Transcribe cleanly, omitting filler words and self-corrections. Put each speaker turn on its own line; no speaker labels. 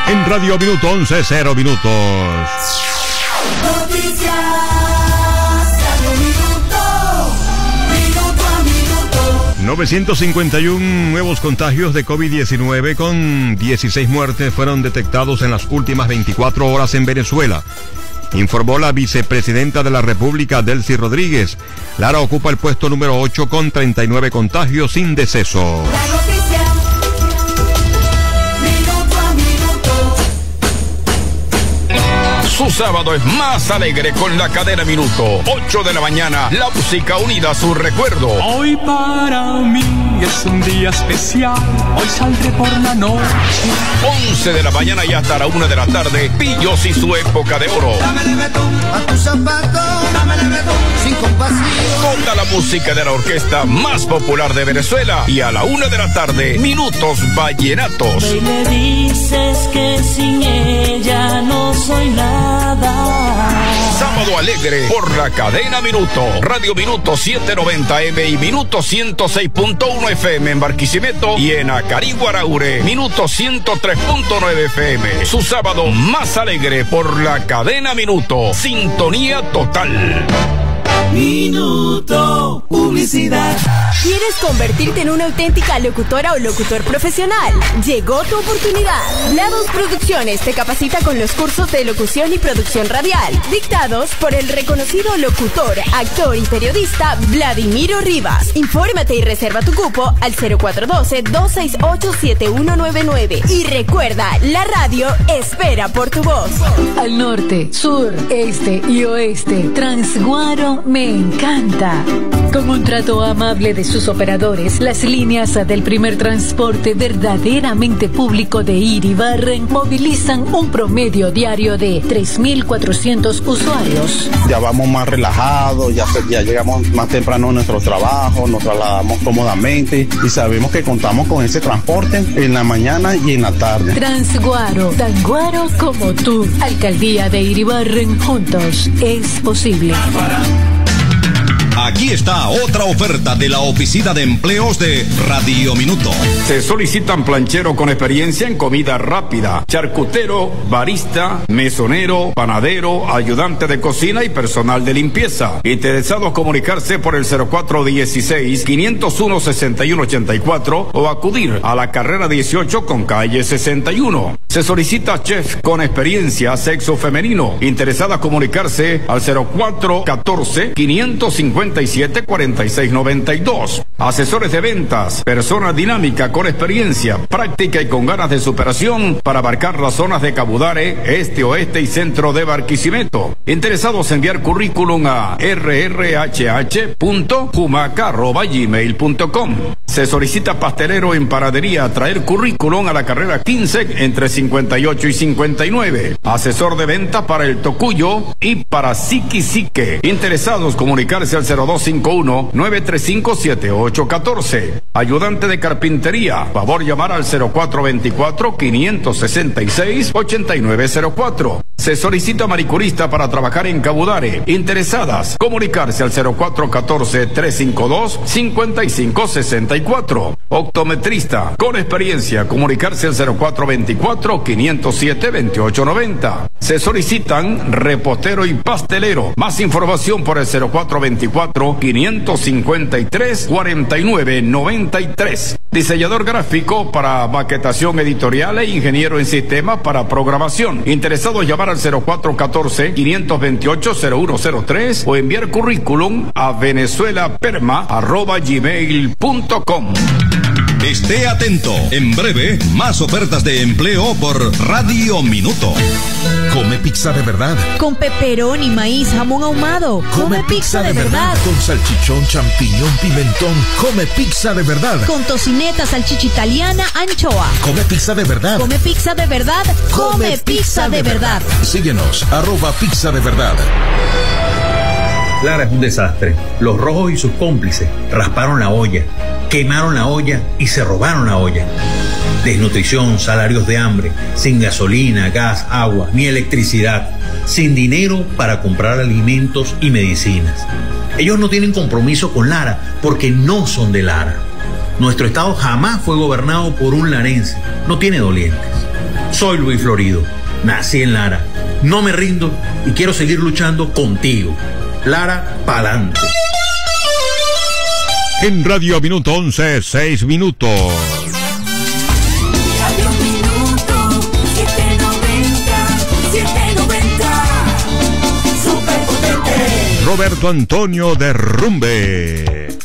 En Radio Minuto 11, 0 minutos.
Noticias, Radio Minuto, minuto a minuto.
951 nuevos contagios de COVID-19 con 16 muertes fueron detectados en las últimas 24 horas en Venezuela. Informó la vicepresidenta de la República, Delcy Rodríguez. Lara ocupa el puesto número 8 con 39 contagios sin deceso.
La noticia, minuto a minuto.
Su sábado es más alegre con la cadena Minuto. 8 de la mañana, la música unida a su recuerdo.
Hoy para mí es un día especial, hoy saldré por la noche.
11 de la mañana y hasta la 1 de la tarde, Pillos y su época de oro.
Dámele betún a tus zapatos, dámele betún sin compasión.
Toda la música de la orquesta más popular de Venezuela. Y a la 1 de la tarde, Minutos Vallenatos.
Hoy me dices que sin ella no soy nada.
Sábado alegre por la cadena Minuto. Radio Minuto 790M y Minuto 106.1 FM en Barquisimeto y en Acariguaraure, Minuto 103.9 FM. Su sábado más alegre por la cadena Minuto. Sintonía total.
Minuto Publicidad.
¿Quieres convertirte en una auténtica locutora o locutor profesional? Llegó tu oportunidad. Lados Producciones te capacita con los cursos de locución y producción radial, dictados por el reconocido locutor, actor y periodista Vladimiro Rivas. Infórmate y reserva tu cupo al 0412-268-7199. Y recuerda, la radio espera por tu voz.
Al norte, sur, este y oeste, Transguaro me encanta. Con un trato amable de sus operadores, las líneas del primer transporte verdaderamente público de Iribarren movilizan un promedio diario de 3.400 usuarios.
Ya vamos más relajados, ya llegamos más temprano a nuestro trabajo, nos trasladamos cómodamente y sabemos que contamos con ese transporte en la mañana y en la tarde.
Transguaro, tan guaro como tú. Alcaldía de Iribarren, juntos es posible.
Aquí está otra oferta de la Oficina de Empleos de Radio Minuto.
Se solicitan planchero con experiencia en comida rápida, charcutero, barista, mesonero, panadero, ayudante de cocina y personal de limpieza. Interesados comunicarse por el 0416-501-6184 o acudir a la carrera 18 con calle 61. Se solicita chef con experiencia, sexo femenino. Interesada comunicarse al 0414-557-4692. Asesores de ventas, persona dinámica con experiencia, práctica y con ganas de superación para abarcar las zonas de Cabudare, este, oeste y centro de Barquisimeto. Interesados enviar currículum a rrhh.jumaca@gmail.com. Se solicita pastelero en panadería, traer currículum a la carrera 15 entre 58 y 59. Asesor de ventas para el Tocuyo y para Siquisique. Interesados comunicarse al 0251-935-7814. Ayudante de carpintería, favor llamar al 0424-566-8904. Se solicita manicurista para trabajar en Cabudare. Interesadas, comunicarse al 0414-352-5564. Optometrista, con experiencia, comunicarse al 0424-507-2890. Se solicitan repostero y pastelero. Más información por el 0424-553-4993. Diseñador gráfico para maquetación editorial e ingeniero en sistemas para programación. Interesados llamar al 0414-528-0103 o enviar currículum a venezuelaperma@gmail.com.
Esté atento, en breve, más ofertas de empleo por Radio Minuto. Come pizza de verdad.
Con pepperoni, maíz, jamón ahumado. Come pizza de verdad.
Con salchichón, champiñón, pimentón. Come pizza de verdad.
Con tocineta, salchicha italiana, anchoa.
Come pizza de verdad.
Come pizza de verdad. Come pizza de verdad.
Síguenos, @pizza de verdad.
Lara es un desastre. Los rojos y sus cómplices rasparon la olla, quemaron la olla y se robaron la olla. Desnutrición, salarios de hambre, sin gasolina, gas, agua, ni electricidad, sin dinero para comprar alimentos y medicinas. Ellos no tienen compromiso con Lara porque no son de Lara. Nuestro estado jamás fue gobernado por un larense, no tiene dolientes. Soy Luis Florido. Nací en Lara. No me rindo y quiero seguir luchando contigo. Lara, pa'lante.
En Radio Minuto 11, 6 minutos.
Radio Minuto, 790, superpotente.
Roberto Antonio Derrumbe.